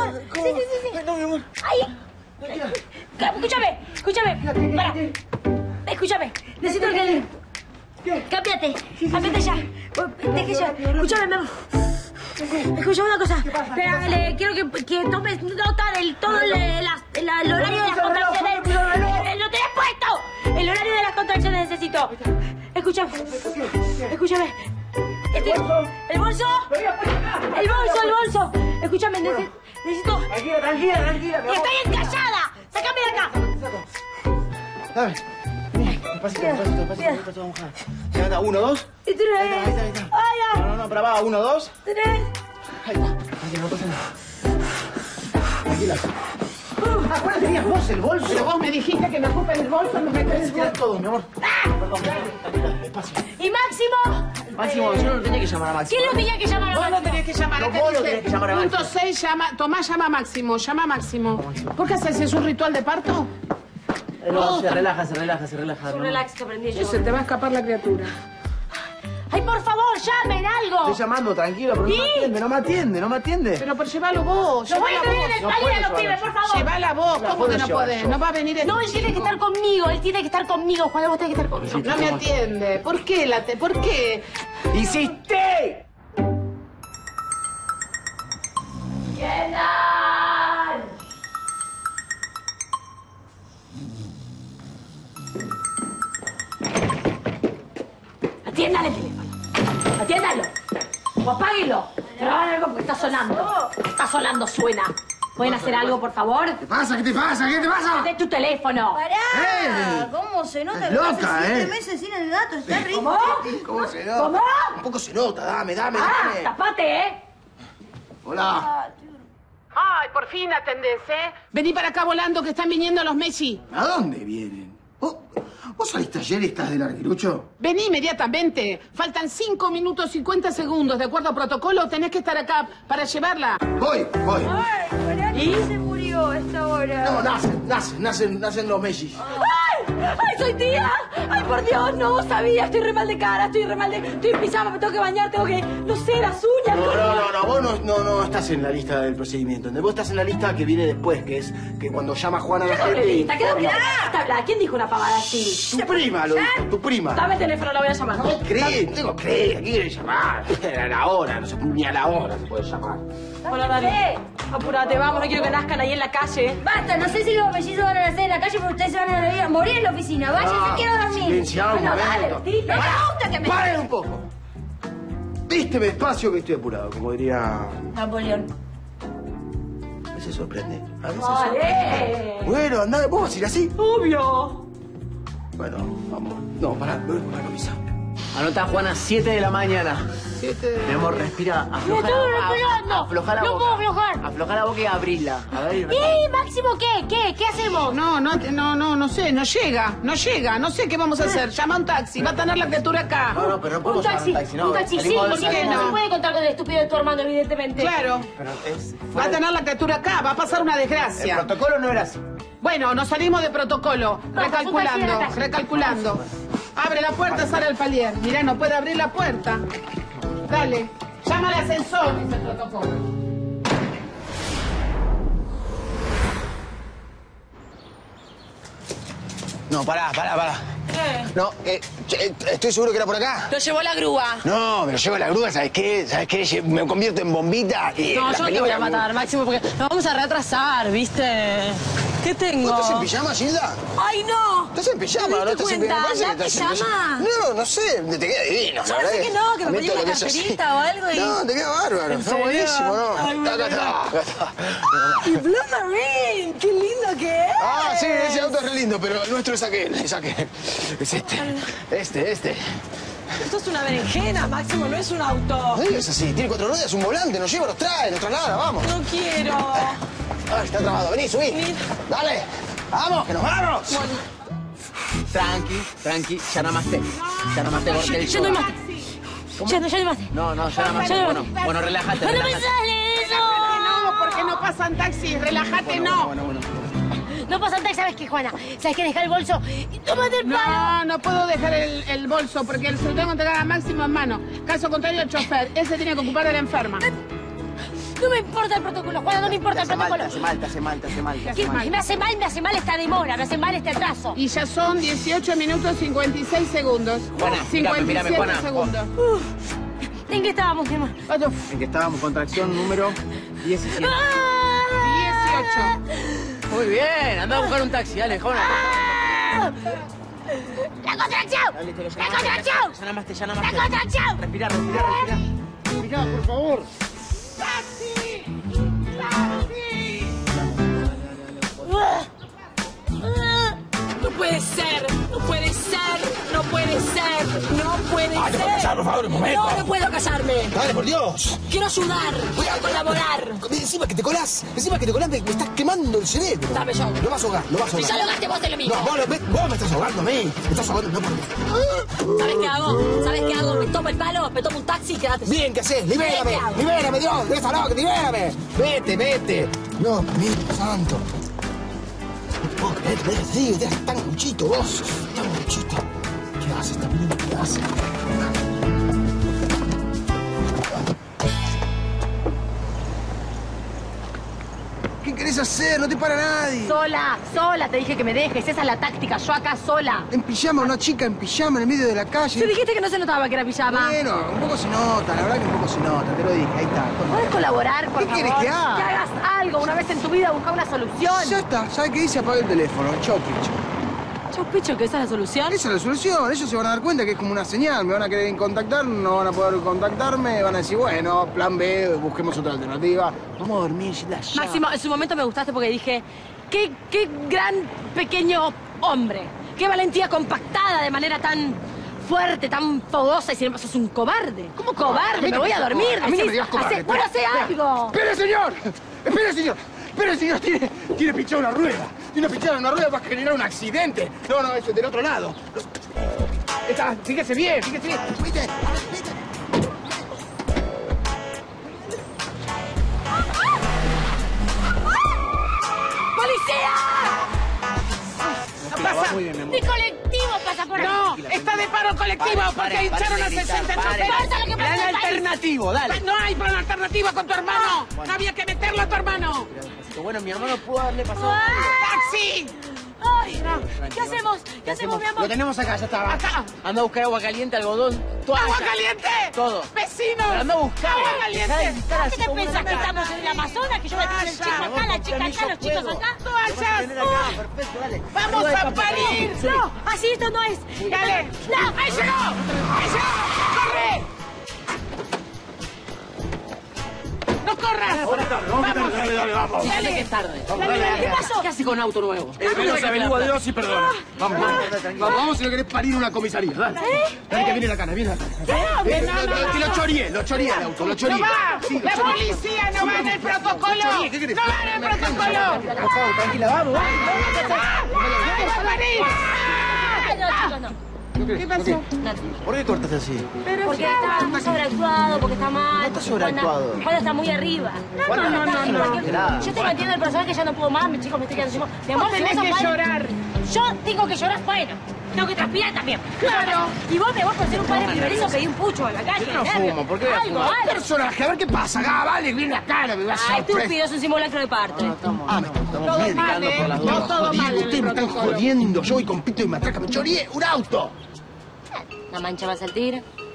Sí. No, mi amor. ¡Ay! Escúchame. Para. Escúchame. Necesito que... Cámbiate ya. Deje ya. Escúchame, mi amor. Escúchame una cosa. Quiero que tomes nota del todo el horario de las contracciones. ¡Lo tenés puesto! El horario de las contracciones necesito. Escúchame. ¿El bolso? El bolso. Escúchame, necesito... Tranquila. ¡Estoy encallada! ¡Sácame de acá! Dame. Despacito, vamos a... Ya está, 1, 2. Y 3. Ahí está. ¡Ay, ya! No, para abajo, 1, 2. 3. Ahí está. Tranquila, no pasa nada. Tranquila. ¿Cuál tenías vos el bolso? Pero vos me dijiste que me ocupes el bolso, no me crees Tira todo, mi amor. Perdón, tranquila, despacio. ¿Y Máximo? Máximo, yo no tenía que llamar a Máximo. ¿Quién lo tenía que llamar a Vos Máximo? lo tenés que llamar. No, vos lo tenés que llamar a Máximo. Punto 6, Tomás llama a Máximo, ¿Por qué haces? ¿Es un ritual de parto? No, se relaja. Un relax que aprendí yo. Se te va a escapar la criatura. ¡Ay, por favor, llamen algo! Estoy llamando, tranquilo, pero no me atiende. Pero por llevarlo vos. ¡Lo voy a tener en el No taller puedo a los pibes, por favor! Llévala vos, ¿cómo puedo que no llevar podés? yo. No va a venir el No, él tiene que estar conmigo, Juan, vos tenés que estar conmigo. No me atiende. ¿Por qué, ¿Por qué? ¡Hiciste! ¡Kenan! Atiendan el teléfono. Atiéndalo. O apáguenlo. Pero hagan algo porque está sonando. Está sonando, suena. ¿Pueden hacer algo, por favor? ¿Qué te pasa? Mete tu teléfono. ¡Pará! ¿Cómo se nota estás que loca, hace 7 meses sin el gato? Está rico. ¿Cómo? ¿Cómo se nota? ¿Cómo? Un poco se nota, dame. Ah, tapate, ¿eh? Hola. Ay, por fin atendés, ¿eh? Vení para acá volando que están viniendo los Messi. ¿A dónde vienen? ¿Vos saliste ayer y estás del arguirucho? Vení inmediatamente. Faltan 5 minutos 50 segundos. De acuerdo a protocolo, tenés que estar acá para llevarla. Voy. Ay, pará, ¿quién se murió a esta hora? No, nacen los Messi. ¡Ay, soy tía! ¡Ay, por Dios, no sabía! Estoy re mal de cara, estoy en pijama, me tengo que bañar, no sé, las uñas. No, vos no estás en la lista del procedimiento. Vos estás en la lista que viene después, que es que cuando llama Juana a la gente... ¿Qué habla? ¿Quién dijo una pavada así? Tu prima, lo dijo, tu prima. Dame el teléfono, la voy a llamar. No tengo creer, ¿a quién quiere llamar? A la hora, no sé, ni a la hora se puede llamar. Bueno, dale. Apurate, vamos, no quiero que nazcan ahí en la calle. Basta, no sé si los mellizos van a nacer en la calle porque ustedes se van a morir en la oficina. Váyanse, quiero dormir. Silenciado un Bueno, dale, momento. vestíte. No me gusta que me... ¡Paren un poco! Vísteme despacio que estoy apurado, como diría... Napoleón. A veces sorprende. A veces Vale. Bueno, andá, ¿vos vas a ir así? Obvio. Bueno, vamos. No, pará, me voy a poner camisa. Anota, Juana, 7 de la mañana. 7 Mi amor, respira. Me estoy respirando. Afloja la No boca. puedo aflojar. Afloja la boca y abrila. A ver, ¿Y Máximo qué? ¿Qué hacemos? No sé, no llega. No sé qué vamos a hacer. Llama a un taxi, va a tener la criatura acá. No, pero no Un podemos llamar taxi, un taxi, no. un taxi, sí, Salimos porque de- no se puede contar con el estúpido de tu hermano, evidentemente. Claro, Pero es... va a tener la criatura acá, va a pasar una El desgracia. protocolo no era así. Bueno, nos salimos de protocolo, recalculando. Abre la puerta, sale al palier. Mirá, no puede abrir la puerta. Dale, llama al ascensor, dice el protocolo. No, pará. ¿Qué? No, estoy seguro que era por acá. Lo llevó la grúa. No, me lo llevo a la grúa, ¿sabes qué? Me convierto en bombita y... No, la yo no te voy a película- matar, Máximo, porque nos vamos a retrasar, ¿viste? ¿Qué tengo? ¿Estás en pijama, Gilda? ¡Ay, no! ¿Estás en pijama? ¿Te ¿No diste estás en cuenta? pijama? Parece ¿Ya que estás en pijama? pijama. No sé, te queda divino. Yo la verdad sé que no, que me a mí ponía todo una lo que es así- camperita o algo y... No, te queda bárbaro. ¿En Está serio? buenísimo, ¿no? Ay, Acá está. ¡Y Blue Marine! ¡Qué lindo que es! Ah, sí, ese auto es re lindo, pero el nuestro es aquel, es este. Esto es una berenjena, Máximo, no es un auto. No es así, tiene 4 ruedas, un volante, nos lleva, nos trae, nos traslada, vamos. No quiero. Ay, está trabado, vení, subí. Dale, vamos, que nos vamos. Tranqui, ya namaste. Ya namaste, porque el Ya no hay más. Ya no hay más. No, ya namaste. Ya no. Bueno, relájate. ¡No me sale eso! No, porque no pasan taxis, relájate, no. No pasa nada, ¿sabes qué, Juana? ¿Sabes qué? Dejar el bolso y tómate el palo. No puedo dejar el bolso porque se lo tengo que entregar a Máximo en mano. Caso contrario, el chofer. Ese tiene que ocupar de la enferma. No me importa el protocolo, Juana, no me importa el protocolo. Te hace mal. ¿Qué? Me hace mal esta demora, me hace mal este atraso. Y ya son 18 minutos 56 segundos. Juana, 57 mírame, Juana. segundos. ¿En qué estábamos, mi amor? En que estábamos, contracción número 17. 18. Muy bien, anda a buscar un taxi, dale, Juana. ¡La contracción! Dale, te lo ¡La contracción! Ya nada más. ¡La contracción! Respira. Mirá, por favor. ¡Taxi! No puede ser, no puede ser, no puede ser, no puede ser. ¿Te puedo callar, por favor, un momento? No puedo callarme. Dale, por Dios. Quiero ayudar, voy a colaborar. Encima que te colás, me estás quemando el cerebro. Dame yo. Lo vas a ahogar. Si ya lo gasté vos de lo mismo. No, vos me estás ahogando a mí. Me estás ahogando, no por mí. ¿Sabes qué hago? ¿Sabes qué hago? Me tomo el palo, me tomo un taxi y quédate. Bien, ¿qué haces? ¡Libérame! ¿Qué hago? ¡Libérame, Dios! ¡Déjala loca! ¡Libérame! ¡Vete! No, mi santo. No te puedo creer, eres tan cuchito vos. Tan cuchito. ¿Qué haces, también? ¿Qué haces? ¿Qué querés hacer? No te para nadie. Sola, te dije que me dejes. Esa es la táctica. Yo acá sola. En pijama, una chica en pijama en el medio de la calle. Te dijiste que no se notaba que era pijama. Bueno, un poco se nota, la verdad que un poco se nota, te lo dije, ahí está. ¿Puedes colaborar, por ¿Qué favor? quieres que haga? Que hagas algo una vez en tu vida, buscar una solución. Ya está, ¿sabes qué dice? Apaga el teléfono, chau, picho. Sospecho que esa es la solución. Esa es la solución, ellos se van a dar cuenta que es como una señal, me van a querer contactar, no van a poder contactarme, van a decir, bueno, plan B, busquemos otra alternativa. Vamos a dormir, ya. Máximo, en su momento me gustaste porque dije, qué gran pequeño hombre. Qué valentía compactada de manera tan fuerte, tan fogosa y sin embargo sos un cobarde. ¿Cómo cobarde? Me voy a dormir. A mí no me decís, digas cobarde. Bueno, hace algo. ¡Espere, señor! ¡Espere, señor! Tiene pinchada una rueda. Tiene pinchada una rueda para generar un accidente. No, eso es del otro lado. Fíjese bien. ¿Viste? ¡Policía! No pasa. Muy bien, mi amor. Mi colectivo pasa por aquí. No, está de paro colectivo porque echaron a 60 choferes. Pasa lo que pasa en el país. Alternativo, dale. No hay plan alternativa con tu hermano. No había que meterlo a tu hermano. Bueno, mi hermano pudo haberle pasado. ¡Taxi! Ay, ¿qué hacemos? ¿Qué hacemos, mi amor? Lo tenemos acá, ya está. Acá. Anda a buscar agua caliente, algodón, toalla. ¡Agua caliente! Todo. ¡Vecinos! Pero anda a buscar. ¡Agua Dejá de caliente! gritar así ¿Qué te como pensás una que nena. estamos en el Amazonas? Que yo voy a tener el chico acá, la chica acá, los chicos acá. ¡Toallas! Perfecto, dale. ¡Vamos a parir! No, así esto no es. ¡Dale! No, ¡Ahí llegó! ¡Ahí llegó! ¡Corre! ¡No corras! ¡Vamos! Dale que es tarde. ¿qué pasó? ¿Qué hace con auto nuevo? Menos averigua Dios y perdona. Vamos si no querés parir una comisaría, dale. Dale que viene la cana, viene la cana. Que lo choreé el auto, lo choreé. ¡No va! ¡La policía no va en el protocolo! ¿Qué querés? ¡No va en el protocolo! Por favor, tranquila, vamos. ¡Vamos a parir! No, chicos, no. ¿Qué pasó? ¿Por qué cortaste así? Porque está muy sobreactuado, porque está mal. No está sobreactuado. Juana está muy arriba. no. Yo te entiendo el personaje que ya no puedo más, mi chico me estoy quedando sin voz. Mi amor, Vos si tenés vos que sos padre- llorar. Yo tengo que llorar, bueno. Tengo que transpirar también. Claro. Y vos por ser un padre primerizo pedí un pucho a la calle. Yo no nervio. fumo, ¿por qué voy a Algo, fumar? algo. Personaje, a ver qué pasa. Ah, vale, viene la cara, me vas a Ay, estúpido, es un simulacro de parto. Estamos Todo medicando mal, por las ¿eh? dudas. No todo mal en Ustedes el me están protocolo. jodiendo. Yo voy con pito y matraca, me choreé un auto. Una mancha más al tigre.